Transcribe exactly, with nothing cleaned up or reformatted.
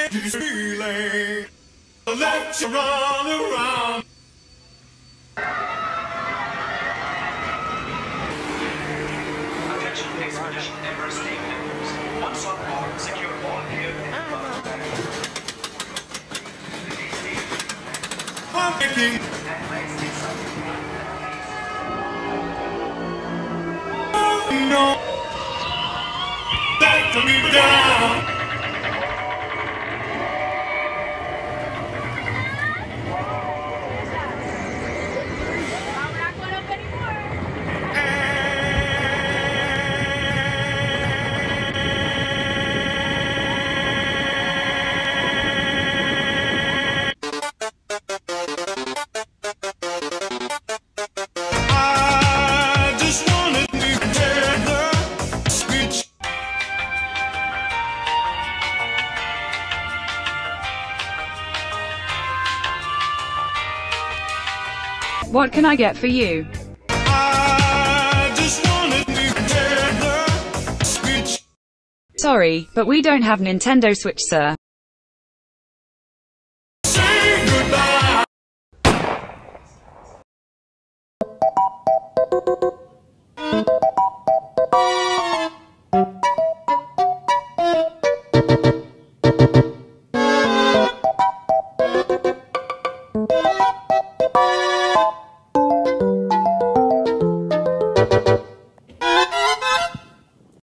this feeling. Let you run around. Attention, Expedition Everest team members. Once on board, secure all gear and I'm thinking. Oh no. Let me down. What can I get for you? I just wanna be together. Switch. Sorry, but we don't have Nintendo Switch, sir. Say goodbye. Bye.